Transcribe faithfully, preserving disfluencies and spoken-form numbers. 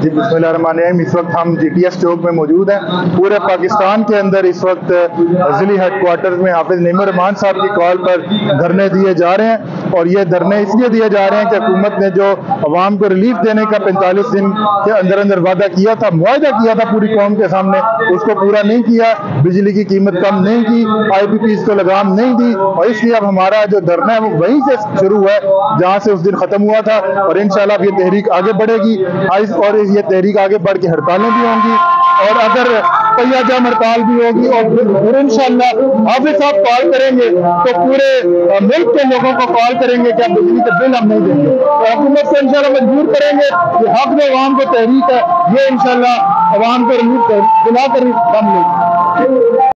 जी बिस्मिल्लाहिर्रहमानिर्रहीम। इस वक्त हम जी टी एस चौक में मौजूद हैं। पूरे पाकिस्तान के अंदर इस वक्त ज़िली हेडक्वार्टर में हाफिज नईमुर रहमान साहब की कॉल पर धरने दिए जा रहे हैं और ये धरने इसलिए दिए जा रहे हैं कि हुकूमत ने जो अवाम को रिलीफ देने का पैंतालीस दिन के अंदर अंदर वादा किया था, मुआहदा किया था पूरी कौम के सामने, उसको पूरा नहीं किया। बिजली की कीमत कम नहीं की, आई पी पी को लगाम नहीं दी और इसलिए अब हमारा जो धरना है वो वहीं से शुरू है जहाँ से उस दिन खत्म हुआ था और इंशाल्लाह ये तहरीक आगे बढ़ेगी और ये तहरीक आगे बढ़ के हड़तालें भी होंगी और अगर पहिया जाम हड़ताल भी होगी और इंशाल्लाह हाफिज साहब कॉल करेंगे तो पूरे मुल्क के लोगों को कॉल करेंगे कि बिजली के बिल हम नहीं देंगे। तो हुकूमत को इंशाल्लाह मजबूर करेंगे कि हक में अवाम को तहरीक है, ये इंशाल्लाह अवाम को रिलीफ दिलाकर हम लेंगे।